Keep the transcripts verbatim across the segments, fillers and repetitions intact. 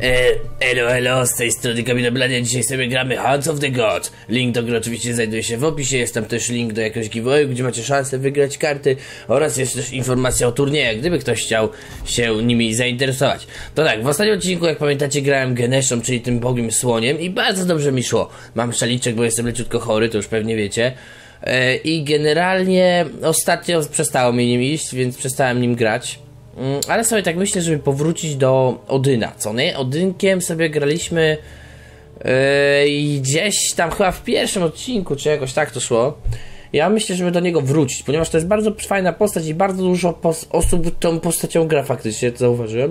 Elo, elo, z tej strony Kamil Blania, dzisiaj sobie gramy Hands of the Gods. Link do gry oczywiście znajduje się w opisie, jest tam też link do jakiegoś giveawayu, gdzie macie szansę wygrać karty oraz jest też informacja o turniejach, gdyby ktoś chciał się nimi zainteresować. To tak, w ostatnim odcinku, jak pamiętacie, grałem Ganeshą, czyli tym bogiem słoniem i bardzo dobrze mi szło. Mam szaliczek, bo jestem leciutko chory, to już pewnie wiecie. I generalnie ostatnio przestało mi nim iść, więc przestałem nim grać. Ale sobie tak myślę, żeby powrócić do Odyna, co nie? Odynkiem sobie graliśmy yy, gdzieś tam chyba w pierwszym odcinku, czy jakoś tak to szło. Ja myślę, żeby do niego wrócić, ponieważ to jest bardzo fajna postać i bardzo dużo osób tą postacią gra faktycznie, to zauważyłem.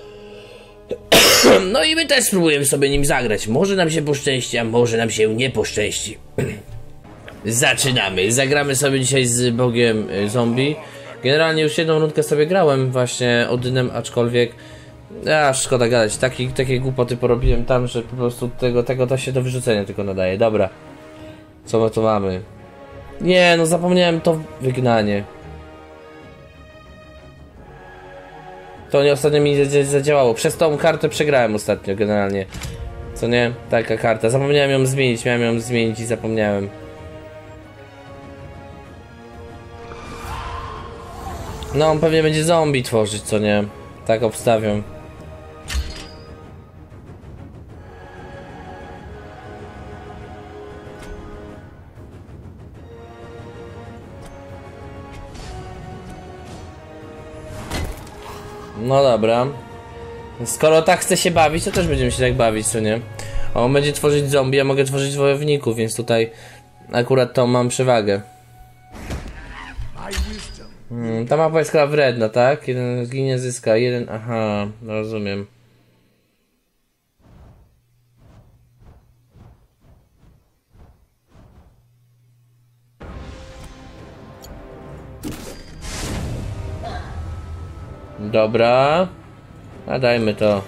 No i my też spróbujemy sobie nim zagrać. Może nam się poszczęści, a może nam się nie poszczęści. Zaczynamy. Zagramy sobie dzisiaj z bogiem zombie. Generalnie już jedną rundkę sobie grałem właśnie Odynem, aczkolwiek a szkoda gadać, Taki, takie głupoty porobiłem tam, że po prostu tego, tego to się do wyrzucenia tylko nadaje. Dobra, co my tu mamy? Nie, no zapomniałem to wygnanie. To nie ostatnio mi zadziałało, przez tą kartę przegrałem ostatnio generalnie. Co nie? Taka karta, zapomniałem ją zmienić, miałem ją zmienić i zapomniałem. No, on pewnie będzie zombie tworzyć, co nie? Tak obstawiam. No dobra. Skoro tak chce się bawić, to też będziemy się tak bawić, co nie? A on będzie tworzyć zombie, a mogę tworzyć wojowników, więc tutaj akurat tą mam przewagę. Hmm, ta mapa jest chyba wredna, tak? Jeden zginie, zyska, jeden... Aha, rozumiem. Dobra. A dajmy to.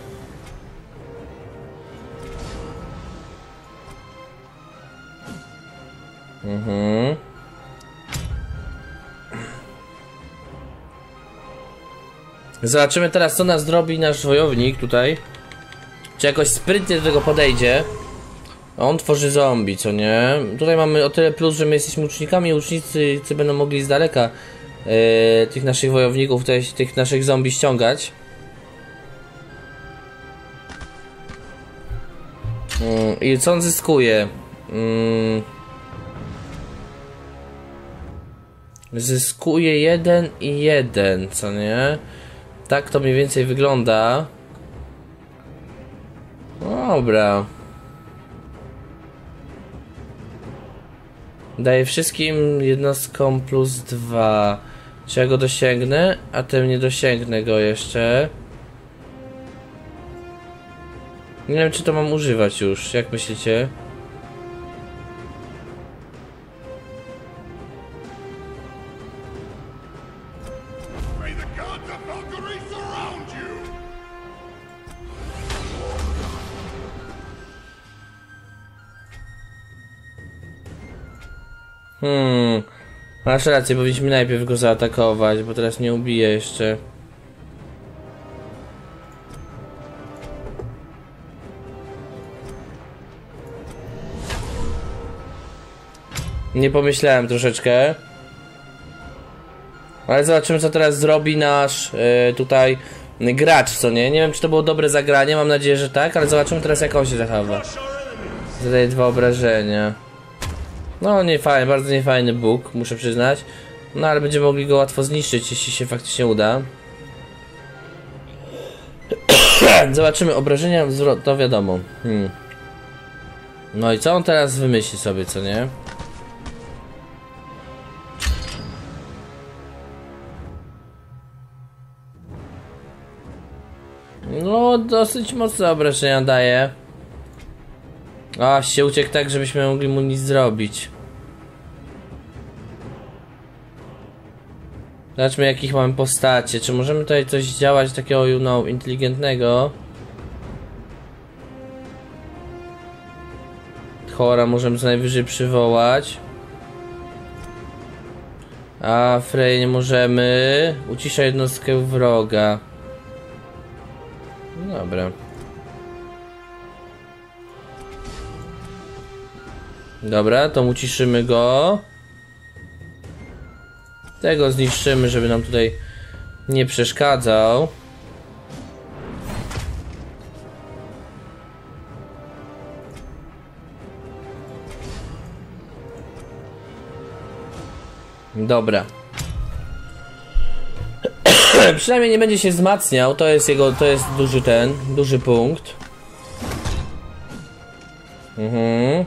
Mhm. Zobaczymy teraz, co nas zrobi nasz wojownik tutaj. Czy jakoś sprytnie do tego podejdzie. On tworzy zombie, co nie? Tutaj mamy o tyle plus, że my jesteśmy łucznikami. Łucznicy będą mogli z daleka yy, tych naszych wojowników, tutaj, tych naszych zombie ściągać. Yy, I co on zyskuje? Yy, zyskuje jeden i jeden, co nie? Tak to mniej więcej wygląda. Dobra. Daję wszystkim jednostkom plus dwa. Czy ja go dosięgnę? A tym nie dosięgnę go jeszcze. Nie wiem, czy to mam używać już. Jak myślicie? Hmm, masz rację, powinniśmy najpierw go zaatakować, bo teraz nie ubije jeszcze. Nie pomyślałem troszeczkę. Ale zobaczymy, co teraz zrobi nasz yy, tutaj gracz, co nie? Nie wiem, czy to było dobre zagranie, mam nadzieję, że tak, ale zobaczymy teraz, jak on się zachowa. Zadaje dwa obrażenia. No nie fajny, bardzo niefajny bóg, muszę przyznać. No ale będziemy mogli go łatwo zniszczyć, jeśli się faktycznie uda. Zobaczymy, obrażenia, wzrot, to wiadomo. Hmm. No i co on teraz wymyśli sobie, co nie? No, dosyć mocne obrażenia daje. A, się uciekł tak, żebyśmy mogli mu nic zrobić. Zobaczmy, jakich mamy postacie. Czy możemy tutaj coś działać takiego, you know, inteligentnego? Chora możemy co najwyżej przywołać. A Frey nie możemy. Ucisza jednostkę wroga. Dobra. Dobra, to uciszymy go. Tego zniszczymy, żeby nam tutaj nie przeszkadzał. Dobra. Przynajmniej nie będzie się wzmacniał, to jest jego, to jest duży ten, duży punkt. Mhm.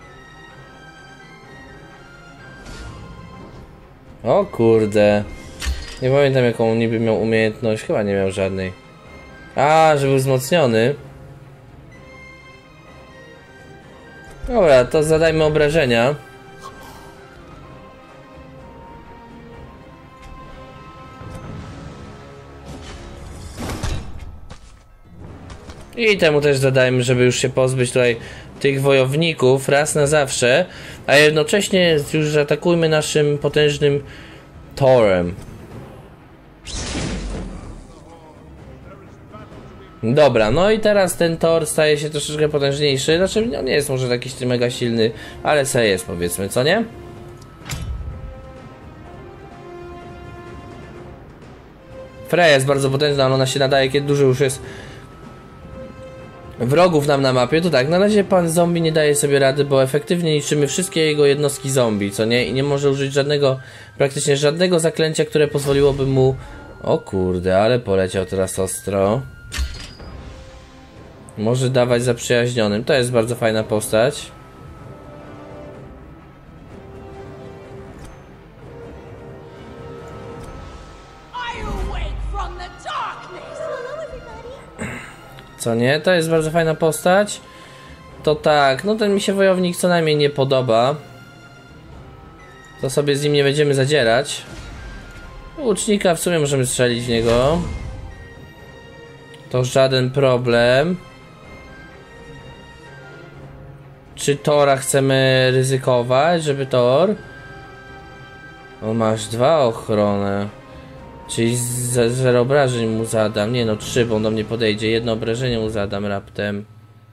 O kurde. Nie pamiętam jaką niby miał umiejętność, chyba nie miał żadnej. A, że był wzmocniony. Dobra, to zadajmy obrażenia. I temu też zadajmy, żeby już się pozbyć tutaj tych wojowników raz na zawsze, a jednocześnie już zaatakujmy naszym potężnym torem. Dobra, no i teraz ten tor staje się troszeczkę potężniejszy, znaczy no nie jest może jakiś mega silny, ale se jest, powiedzmy, co nie? Freya jest bardzo potężna, ale ona się nadaje, kiedy dużo już jest wrogów nam na mapie. To tak, na razie pan zombie nie daje sobie rady, bo efektywnie niszczymy wszystkie jego jednostki zombie, co nie? I nie może użyć żadnego, praktycznie żadnego zaklęcia, które pozwoliłoby mu... O kurde, ale poleciał teraz ostro. Może dawać zaprzyjaźnionym, to jest bardzo fajna postać. Co nie? To jest bardzo fajna postać. To tak, no ten mi się wojownik co najmniej nie podoba. To sobie z nim nie będziemy zadzierać. Łucznika w sumie możemy strzelić w niego. To żaden problem. Czy Tora chcemy ryzykować, żeby Tor? O, masz dwa ochronę. Czyli zero obrażeń mu zadam. Nie no, trzy, bo on do mnie podejdzie. Jedno obrażenie mu zadam raptem.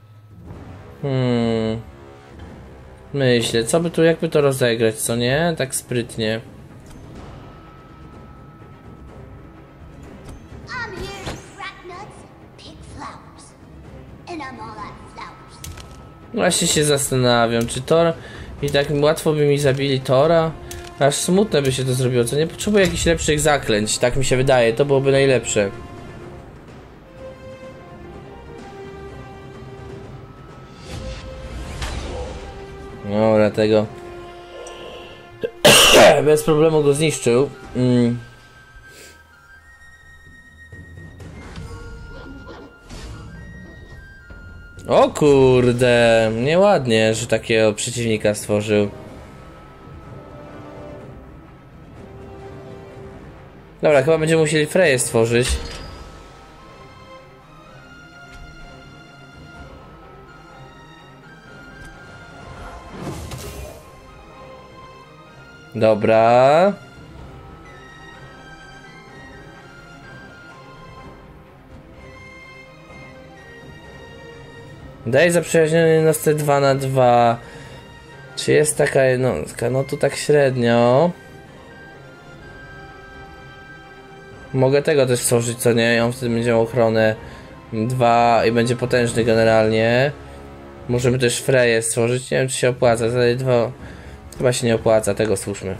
Hmm. Myślę, co by tu, jakby to rozegrać, co nie? Tak sprytnie. Właśnie się zastanawiam, czy Tor... I tak łatwo by mi zabili Tora? Aż smutne by się to zrobiło, co nie? Potrzebuję jakichś lepszych zaklęć, tak mi się wydaje, to byłoby najlepsze. Dobra, tego... Bez problemu go zniszczył. Mm. O kurde, nieładnie, że takiego przeciwnika stworzył. Dobra, chyba będziemy musieli Freję stworzyć. Dobra. Daj zaprzyjaźniony jednostce dwa na dwa. Czy jest taka jednostka? No to tak średnio. Mogę tego też stworzyć, co nie? I on wtedy będzie miał ochronę dwa i będzie potężny generalnie. Możemy też Freję stworzyć. Nie wiem, czy się opłaca. Zadaję dwa. Chyba się nie opłaca, tego słuszmy.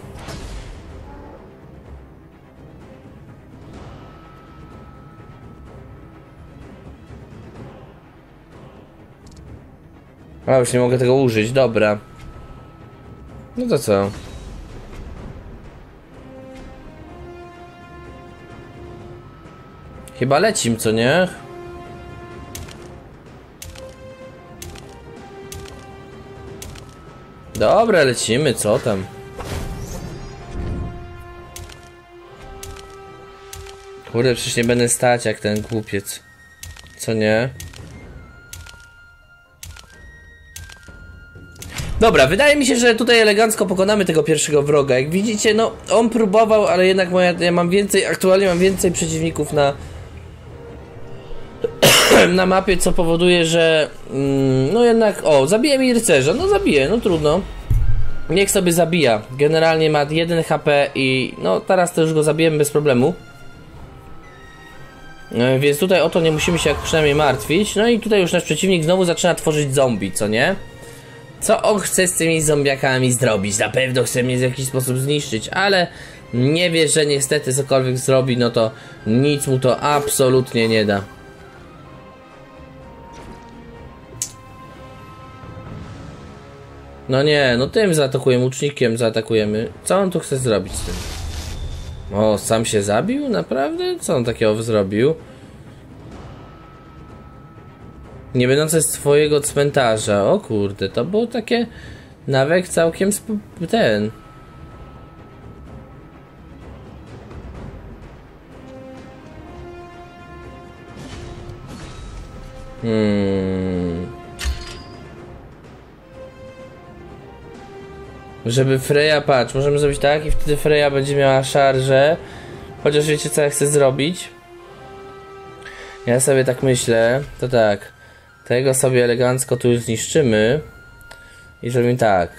A już nie mogę tego użyć, dobra. No to co? Chyba lecim, co nie? Dobra, lecimy, co tam? Kurde, przecież nie będę stać jak ten głupiec. Co nie? Dobra, wydaje mi się, że tutaj elegancko pokonamy tego pierwszego wroga. Jak widzicie, no on próbował, ale jednak moja, ja mam więcej, aktualnie mam więcej przeciwników na na mapie, co powoduje, że mm, no jednak, o, zabije mi rycerza, no zabije, no trudno. Niech sobie zabija, generalnie ma jeden H P i no teraz to już go zabijemy bez problemu. Yy, więc tutaj o to nie musimy się jak przynajmniej martwić. No i tutaj już nasz przeciwnik znowu zaczyna tworzyć zombie, co nie? Co on chce z tymi zombiakami zrobić? Na pewno chce mnie w jakiś sposób zniszczyć, ale nie wie, że niestety cokolwiek zrobi, no to nic mu to absolutnie nie da. No nie, no tym zaatakujemy, łucznikiem zaatakujemy. Co on tu chce zrobić z tym? O, sam się zabił? Naprawdę? Co on takiego zrobił? Nie będące z twojego cmentarza. O kurde, to było takie nawet całkiem ten. Hmm. Żeby Freya, patrz, możemy zrobić tak i wtedy Freya będzie miała szarżę. Chociaż wiecie co ja chcę zrobić? Ja sobie tak myślę, to tak. Tego sobie elegancko tu już zniszczymy. I zrobimy tak.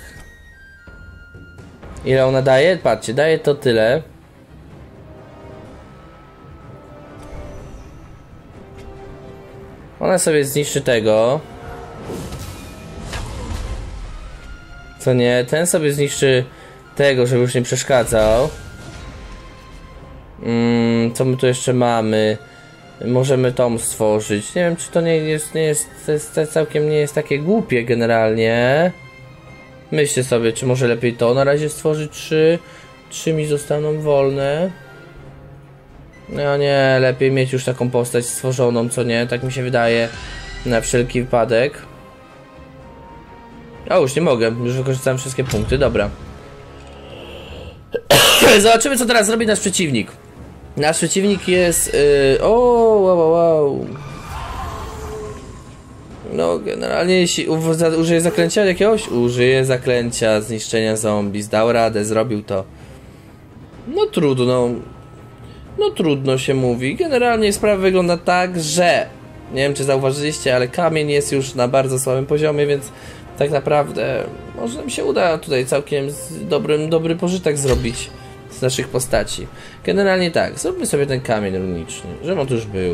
Ile ona daje? Patrzcie, daje to tyle. Ona sobie zniszczy tego. Co nie? Ten sobie zniszczy tego, żeby już nie przeszkadzał. Mm, co my tu jeszcze mamy? Możemy tom stworzyć. Nie wiem, czy to nie jest, nie jest, to jest to całkiem nie jest takie głupie generalnie. Myślę sobie, czy może lepiej to na razie stworzyć. Trzy, trzy mi zostaną wolne. No nie, lepiej mieć już taką postać stworzoną, co nie? Tak mi się wydaje. Na wszelki wypadek. O, już nie mogę. Już wykorzystałem wszystkie punkty. Dobra. Zobaczymy, co teraz robi nasz przeciwnik. Nasz przeciwnik jest... Yy, o, wow, wow, wow. No, generalnie jeśli użyje zaklęcia jakiegoś, użyje zaklęcia zniszczenia zombie. Zdał radę, zrobił to. No trudno. No trudno się mówi. Generalnie sprawa wygląda tak, że... Nie wiem, czy zauważyliście, ale kamień jest już na bardzo słabym poziomie, więc... Tak naprawdę może mi się uda tutaj całkiem dobrym, dobry pożytek zrobić z naszych postaci. Generalnie tak, zróbmy sobie ten kamień runiczny, żeby on tu już był.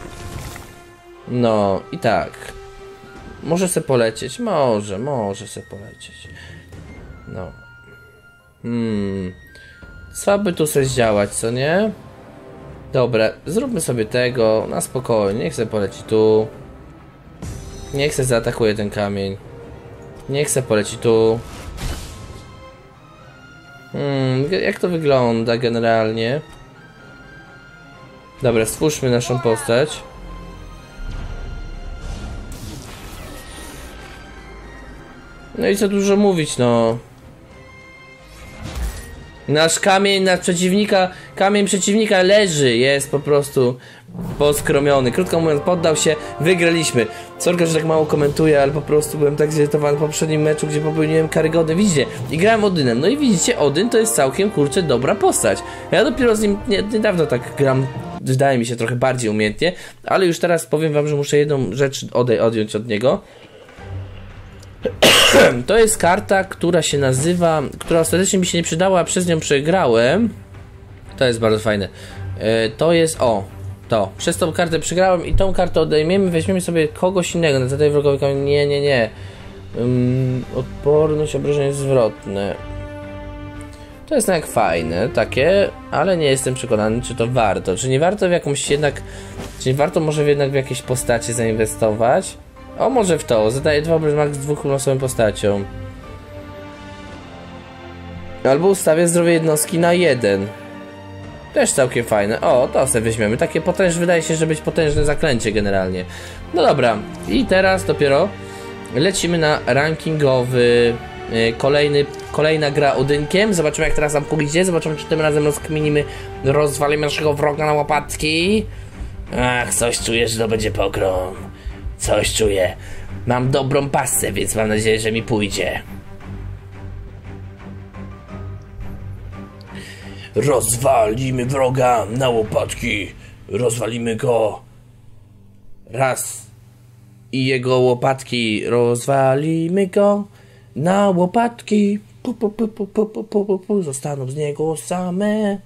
No i tak. Może se polecieć, może, może se polecieć. No. Hmm. Co by tu se zdziałać, co nie? Dobra, zróbmy sobie tego na spokojnie, niech se poleci tu. Niech se zaatakuje ten kamień. Niech se poleci tu. Hmm, jak to wygląda generalnie? Dobra, stwórzmy naszą postać. No i co dużo mówić, no. Nasz kamień, nasz przeciwnika, kamień przeciwnika leży, jest po prostu poskromiony. Krótko mówiąc, poddał się, wygraliśmy. Sorry, że tak mało komentuję, ale po prostu byłem tak zirytowany w poprzednim meczu, gdzie popełniłem karygodę. Widzicie, i grałem Odynem. No i widzicie, Odyn to jest całkiem, kurczę, dobra postać. Ja dopiero z nim nie, niedawno tak gram, wydaje mi się, trochę bardziej umiejętnie, ale już teraz powiem wam, że muszę jedną rzecz ode odjąć od niego. To jest karta, która się nazywa, która ostatecznie mi się nie przydała, a przez nią przegrałem. To jest bardzo fajne. Yy, to jest, o, to. Przez tą kartę przegrałem i tą kartę odejmiemy, weźmiemy sobie kogoś innego. Zadaję wrogowi kamień. Nie, nie, nie. Ym, odporność, obrażenie zwrotne. To jest jednak fajne, takie, ale nie jestem przekonany, czy to warto. Czy nie warto w jakąś jednak, czy nie warto może jednak w jakieś postacie zainwestować? O, może w to. Zadaję dwa obrażenia max dwóch losową postacią. Albo ustawię zdrowie jednostki na jeden. Też całkiem fajne. O, to sobie weźmiemy. Takie potężne, wydaje się, że być potężne zaklęcie generalnie. No dobra. I teraz dopiero lecimy na rankingowy kolejny, kolejna gra Odynkiem. Zobaczymy, jak teraz nam pójdzie. Zobaczymy, czy tym razem rozkminimy, rozwalimy naszego wroga na łopatki. Ach, coś czuję, że to będzie pogrom. Coś czuję. Mam dobrą pasę, więc mam nadzieję, że mi pójdzie. Rozwalimy wroga na łopatki. Rozwalimy go. Raz. I jego łopatki rozwalimy go na łopatki. Pu, pu, pu, pu, pu, pu, pu, pu, pu. Zostaną z niego same.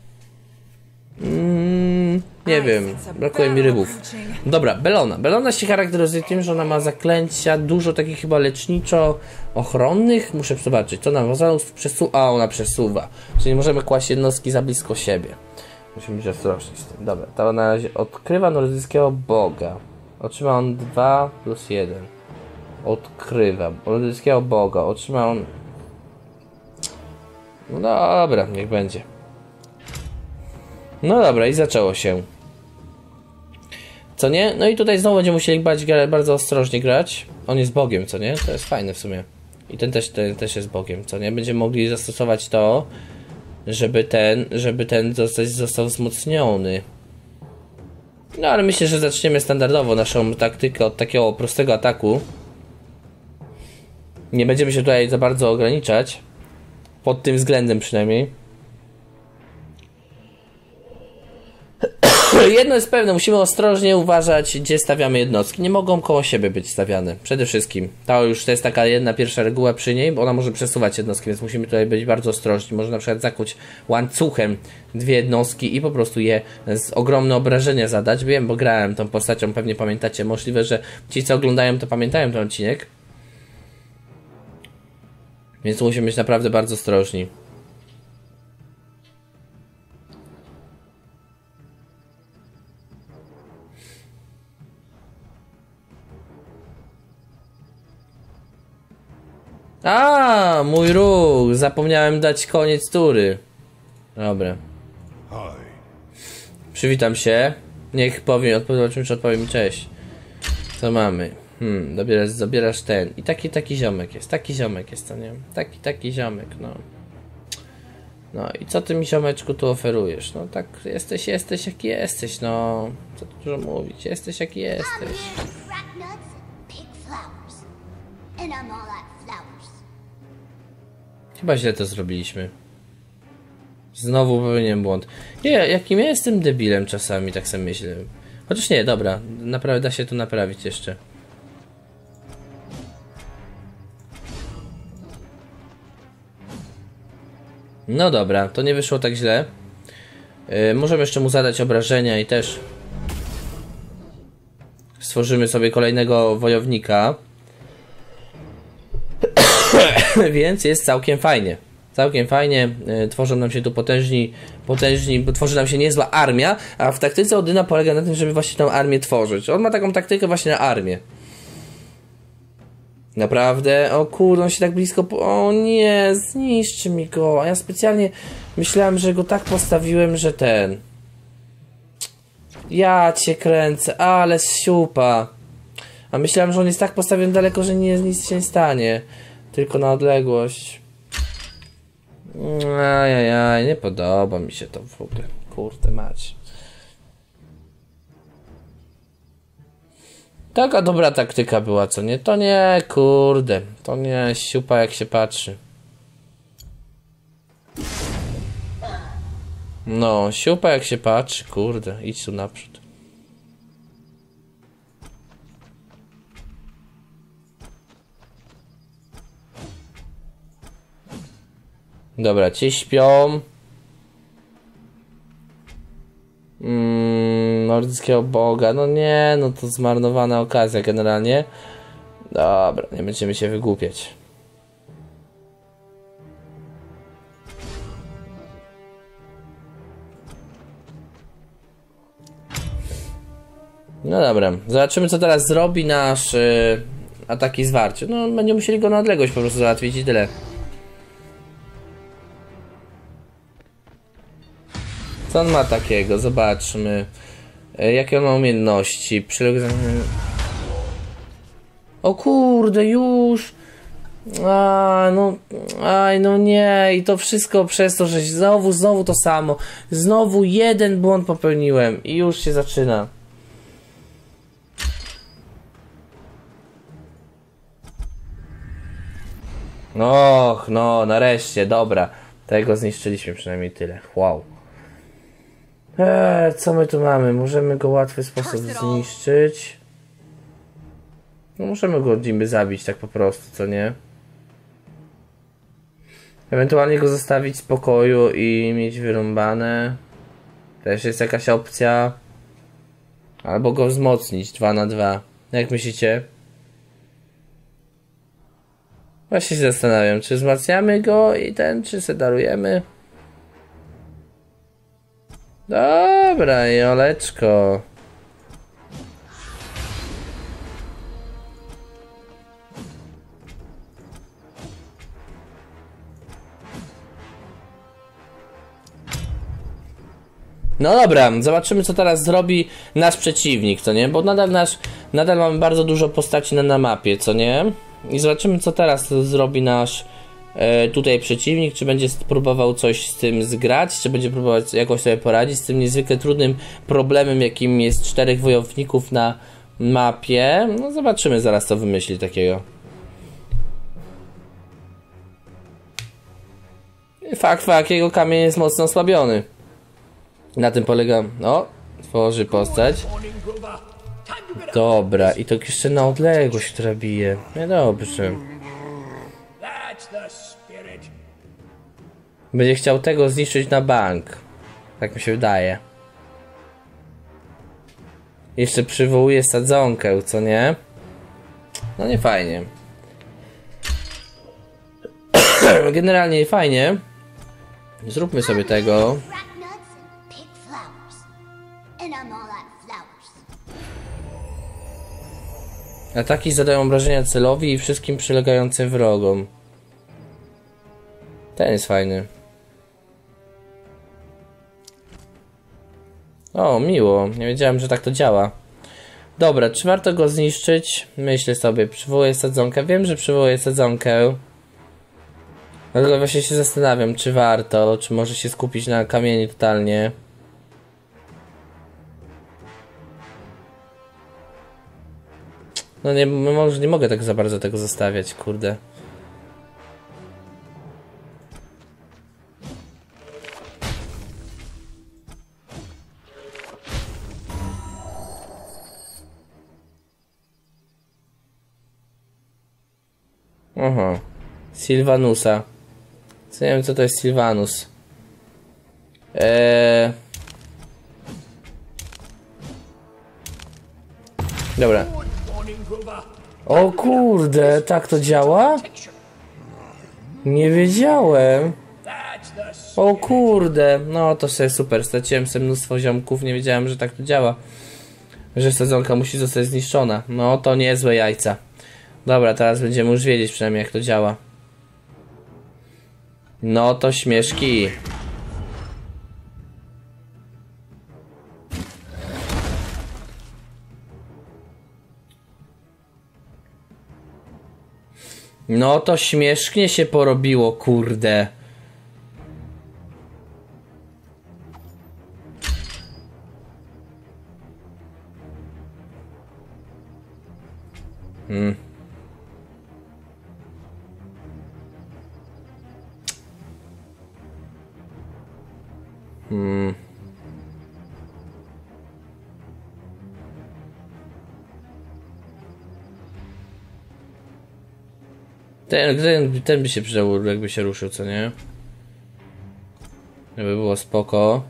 Mm, nie wiem, brakuje mi rybów. Dobra, Bellona. Bellona się charakteryzuje tym, że ona ma zaklęcia, dużo takich chyba leczniczo-ochronnych. Muszę zobaczyć, co nam przesuwa. A, ona przesuwa. Czyli możemy kłaść jednostki za blisko siebie. Musimy być ostrożni z tym. Dobra, to na razie odkrywa nordyckiego boga. Otrzyma on dwa plus jeden. Odkrywa nordyckiego boga. Otrzyma on... No dobra, niech będzie. No dobra, i zaczęło się. Co nie? No i tutaj znowu będziemy musieli bać, bardzo ostrożnie grać. On jest bogiem, co nie? To jest fajne w sumie. I ten też, ten też jest bogiem, co nie? Będziemy mogli zastosować to, żeby ten, żeby ten zostać, został wzmocniony. No ale myślę, że zaczniemy standardowo naszą taktykę od takiego prostego ataku. Nie będziemy się tutaj za bardzo ograniczać. Pod tym względem przynajmniej. Jedno jest pewne, musimy ostrożnie uważać, gdzie stawiamy jednostki. Nie mogą koło siebie być stawiane. Przede wszystkim. To już to jest taka jedna pierwsza reguła przy niej, bo ona może przesuwać jednostki, więc musimy tutaj być bardzo ostrożni. Można na przykład zakuć łańcuchem dwie jednostki i po prostu je z ogromne obrażenia zadać. Wiem, bo grałem tą postacią, pewnie pamiętacie. Możliwe, że ci, co oglądają, to pamiętają ten odcinek. Więc musimy być naprawdę bardzo ostrożni. A, mój ruch! Zapomniałem dać koniec tury. Dobra. Przywitam się. Niech powie, odpowie o czymś, odpowie mi cześć. Co mamy? Hmm, dobierasz, zabierasz ten. I taki, taki ziomek jest. Taki ziomek jest, to nie? Taki, taki ziomek, no. No i co ty mi, ziomeczku, tu oferujesz? No tak, jesteś, jesteś jaki jesteś, no. Co tu dużo mówić? Jesteś jaki jesteś. Chyba źle to zrobiliśmy. Znowu popełniłem błąd. Nie, jakim ja jestem debilem czasami, tak sobie myślę. Chociaż nie, dobra, naprawdę da się to naprawić jeszcze. No dobra, to nie wyszło tak źle. Yy, możemy jeszcze mu zadać obrażenia i też stworzymy sobie kolejnego wojownika. Więc jest całkiem fajnie. Całkiem fajnie. Yy, tworzą nam się tu potężni, potężni, tworzy nam się niezła armia, a w taktyce Odyna polega na tym, żeby właśnie tą armię tworzyć. On ma taką taktykę właśnie na armię. Naprawdę? O kurde, on się tak blisko... Po... O nie, zniszczy mi go. A ja specjalnie myślałem, że go tak postawiłem, że ten... Ja cię kręcę, ale siupa. A myślałem, że on jest tak postawiony daleko, że nie, nic się nie stanie. Tylko na odległość. Ajajaj, nie podoba mi się to w ogóle. Kurde mać. Taka dobra taktyka była, co nie? To nie, kurde. To nie, siupa jak się patrzy. No, siupa jak się patrzy, kurde. Idź tu naprzód. Dobra, ci śpią. Mm, nordyckiego boga. No nie, no to zmarnowana okazja generalnie. Dobra, nie będziemy się wygłupiać. No dobra, zobaczymy, co teraz zrobi nasz yy, ataki zwarcie. No, będziemy musieli go na odległość po prostu załatwić i tyle. Co on ma takiego? Zobaczmy. Yy, jakie on ma umiejętności? Przyległ... O kurde, już! A, no, aj, no nie, i to wszystko przez to, że znowu, znowu to samo. Znowu jeden błąd popełniłem i już się zaczyna. Och, no, nareszcie, dobra. Tego zniszczyliśmy przynajmniej tyle. Wow. Eee, co my tu mamy? Możemy go w łatwy sposób zniszczyć. No możemy go niby zabić tak po prostu, co nie? Ewentualnie go zostawić w spokoju i mieć wyrąbane. Też jest jakaś opcja. Albo go wzmocnić dwa na dwa. Jak myślicie? Właśnie się zastanawiam, czy wzmacniamy go i ten, czy se darujemy? Dobra, Joleczko. No dobra, zobaczymy co teraz zrobi nasz przeciwnik, co nie? Bo nadal nasz, nadal mamy bardzo dużo postaci na, na mapie, co nie? I zobaczymy co teraz zrobi nasz e, tutaj przeciwnik, czy będzie próbował coś z tym zgrać, czy będzie próbować jakoś sobie poradzić z tym niezwykle trudnym problemem, jakim jest czterech wojowników na mapie. No zobaczymy zaraz co wymyśli takiego. Fakt, fakt, jego kamień jest mocno osłabiony. Na tym polega... O, tworzy postać. Dobra, i to jeszcze na odległość, która bije. Nie dobrze. Będzie chciał tego zniszczyć na bank. Tak mi się wydaje. Jeszcze przywołuje sadzonkę, co nie? No nie fajnie. Generalnie fajnie. Zróbmy sobie tego. Ataki zadają obrażenia celowi i wszystkim przylegającym wrogom. Ten jest fajny. O, miło. Nie wiedziałem, że tak to działa. Dobra, czy warto go zniszczyć? Myślę sobie, przywołuję sadzonkę. Wiem, że przywołuję sadzonkę. Dlatego właśnie się zastanawiam, czy warto, czy może się skupić na kamieni totalnie. No nie, może nie mogę tak za bardzo tego zostawiać, kurde. Aha. Sylvanusa. Co nie wiem co to jest Sylvanus. Eee... Dobra. O kurde, tak to działa? Nie wiedziałem. O kurde, no to sobie super, straciłem sobie mnóstwo ziomków, nie wiedziałem, że tak to działa. Że sadzonka musi zostać zniszczona. No to niezłe jajca. Dobra, teraz będziemy już wiedzieć przynajmniej jak to działa. No to śmieszki. No to śmiesznie się porobiło, kurde. Hmm. Hmm. Ten, ten, ten by się przydał, jakby się ruszył, co nie? Żeby było spoko.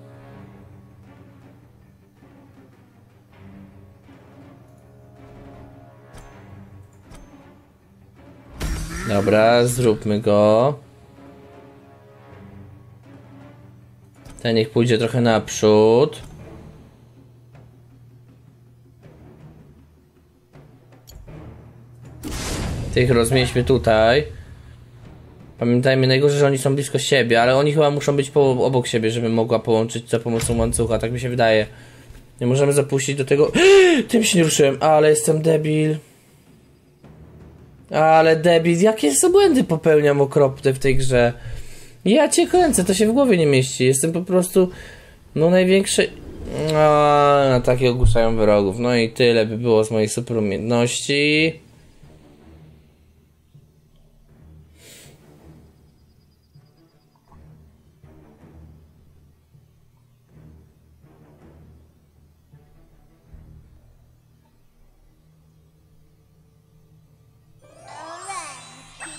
Dobra, zróbmy go. Ten niech pójdzie trochę naprzód. Tych rozmieśćmy tutaj. Pamiętajmy, najgorzej, że oni są blisko siebie, ale oni chyba muszą być po, obok siebie, żeby mogła połączyć za pomocą łańcucha, tak mi się wydaje. Nie możemy zapuścić do tego... Tym się nie ruszyłem, ale jestem debil. Ale debil, jakie błędy popełniam okropne w tej grze. Ja cię kręcę, to się w głowie nie mieści. Jestem po prostu... No największy... A, takie ogłuszają wrogów. No i tyle by było z moich super umiejętności.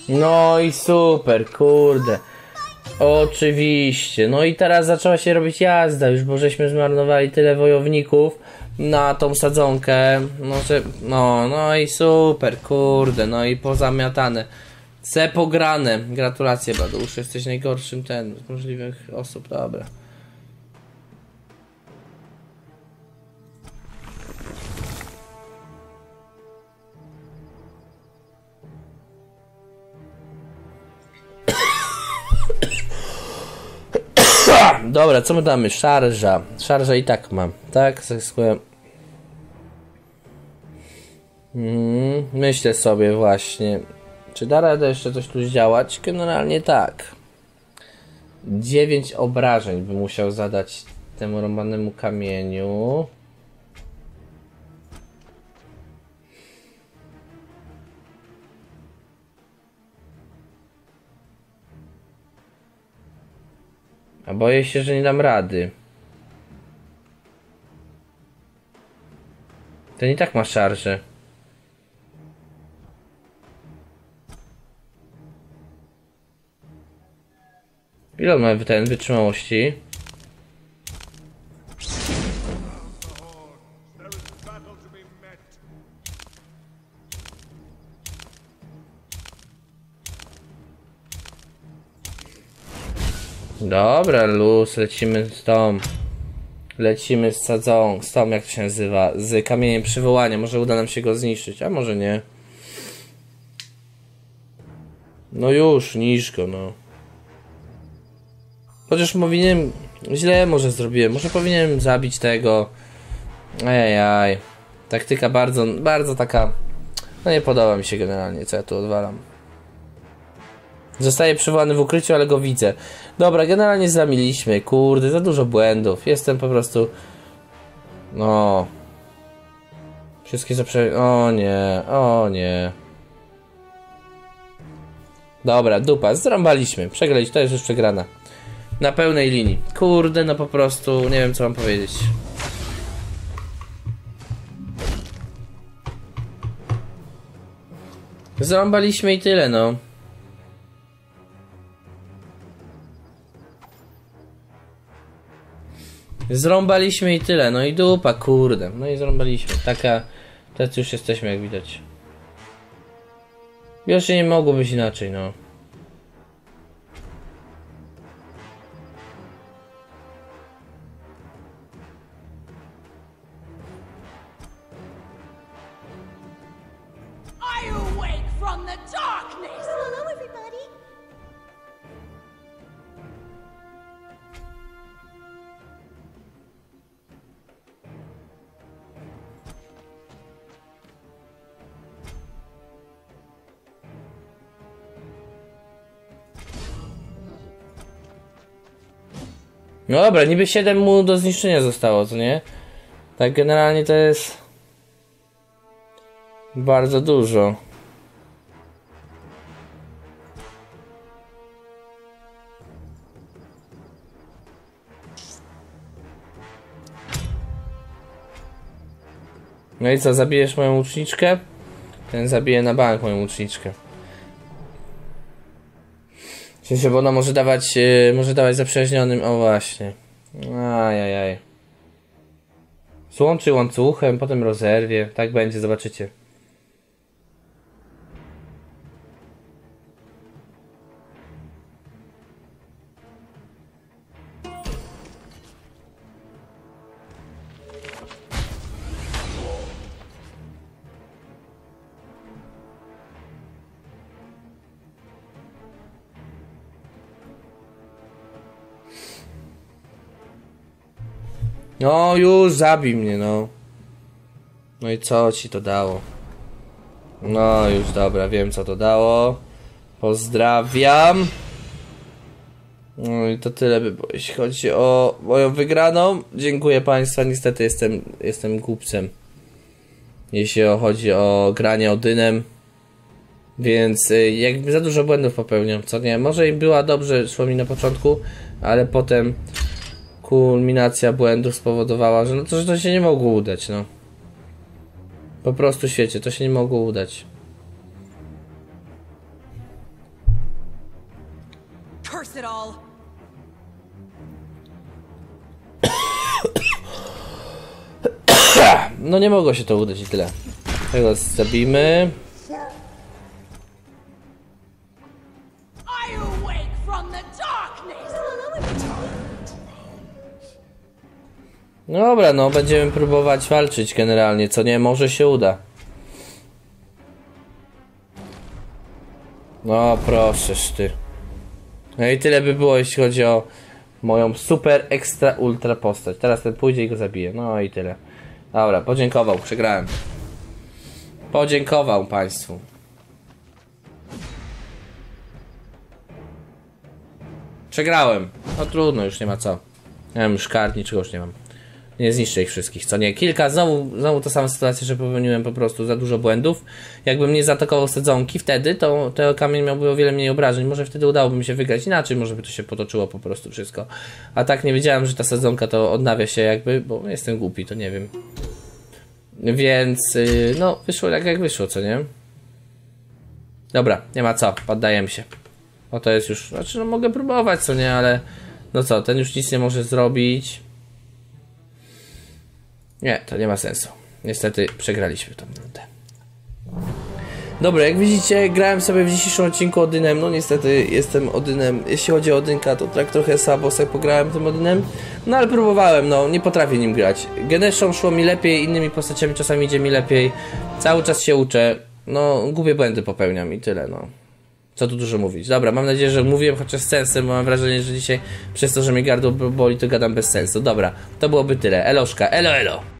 No i super, kurde. Oczywiście. No i teraz zaczęła się robić jazda, już bo żeśmy zmarnowali tyle wojowników na tą sadzonkę. No, że, no, no i super, kurde, no i pozamiatane. Se pograne. Gratulacje, Badusz, jesteś najgorszym ten z możliwych osób, dobra. Dobra, co my damy? Szarża. Szarża i tak mam, tak? Hmm, myślę sobie właśnie, czy da radę jeszcze coś tu zdziałać? Generalnie tak. dziewięć obrażeń by musiał zadać temu rąbanemu kamieniu. A boję się, że nie dam rady. Ten i tak ma szarżę. Ile on ma ten wytrzymałości? Dobra, luz, lecimy z tą. Lecimy z sadzą, z tą, jak to się nazywa, z kamieniem przywołania. Może uda nam się go zniszczyć, a może nie. No już, niż go, no. Chociaż powinienem, źle może zrobiłem, może powinienem zabić tego. Ejaj. Taktyka bardzo, bardzo taka, no nie podoba mi się generalnie, co ja tu odwalam. Zostaje przywołany w ukryciu, ale go widzę. Dobra, generalnie zamiliśmy. Kurde, za dużo błędów. Jestem po prostu... No... Wszystkie zaprze... O nie, o nie. Dobra, dupa, zrąbaliśmy. Przegraliśmy, to jest już przegrana. Na pełnej linii. Kurde, no po prostu nie wiem, co mam powiedzieć. Zrąbaliśmy i tyle, no. Zrąbaliśmy i tyle, no i dupa, kurde. No i zrąbaliśmy. Taka... Tacy już jesteśmy, jak widać. Jeszcze nie mogło być inaczej, no. Are you awake from the darkness? Hello, everybody. No dobra, niby siedem mu do zniszczenia zostało, co nie? Tak generalnie to jest... bardzo dużo. No i co, zabijesz moją łuczniczkę? Ten zabije na bank moją łuczniczkę. W sensie, bo ona może dawać, yy, może dawać zaprzyjaźnionym, o właśnie. Ajajaj. Złączy łańcuchem, potem rozerwie. Tak będzie, zobaczycie. No już zabij mnie, no. No i co ci to dało? No już dobra, wiem co to dało. Pozdrawiam. No i to tyle by było, jeśli chodzi o moją wygraną. Dziękuję państwa, niestety jestem, jestem głupcem, jeśli chodzi o granie Odynem. Więc jakby za dużo błędów popełniam, co nie? Może i była dobrze, szło mi na początku, ale potem kulminacja błędów spowodowała, że no to, że to się nie mogło udać, no. Po prostu świecie, to się nie mogło udać. it all. No nie mogło się to udać i tyle. Tego zabijmy. I awake from the darkness. Dobra, no będziemy próbować walczyć generalnie, co nie, może się uda. No proszę ty. No i tyle by było, jeśli chodzi o moją super, ekstra, ultra postać. Teraz ten pójdzie i go zabije. No i tyle. Dobra, podziękował, przegrałem. Podziękował państwu. Przegrałem. No trudno, już nie ma co. Nie mam już kart, niczego już nie mam. Nie zniszczę ich wszystkich, co nie? Kilka, znowu, znowu ta sama sytuacja, że popełniłem po prostu za dużo błędów. Jakbym nie zaatakował sadzonki wtedy, to ten kamień miałby o wiele mniej obrażeń. Może wtedy udałoby mi się wygrać inaczej, może by to się potoczyło po prostu wszystko. A tak nie wiedziałem, że ta sadzonka to odnawia się jakby, bo jestem głupi, to nie wiem. Więc, yy, no, wyszło tak jak wyszło, co nie? Dobra, nie ma co, poddajemy się. O, to jest już, znaczy no mogę próbować, co nie, ale no co, ten już nic nie może zrobić. Nie, to nie ma sensu. Niestety przegraliśmy tą minutę. Dobra, jak widzicie, grałem sobie w dzisiejszym odcinku Odynem. No niestety jestem Odynem. Jeśli chodzi o Odynka, to tak trochę słabo sobie pograłem tym Odynem. No ale próbowałem, no nie potrafię nim grać. Geneszą szło mi lepiej, innymi postaciami czasami idzie mi lepiej. Cały czas się uczę. No głupie błędy popełniam i tyle, no. Co tu dużo mówić. Dobra, mam nadzieję, że mówiłem chociaż z sensem, bo mam wrażenie, że dzisiaj przez to, że mnie gardło boli, to gadam bez sensu. Dobra, to byłoby tyle. Eloszka, elo elo!